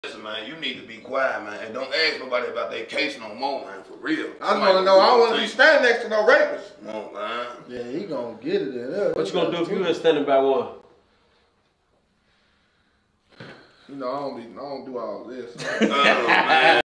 Listen, man, you need to be quiet, man, and don't ask nobody about their case no more, man, for real. I just want to know, I don't want to be standing next to no rapist. Come on, man. Yeah, he gonna get it in there. What you gonna do if you was standing by one? You know, I don't do all this. Man.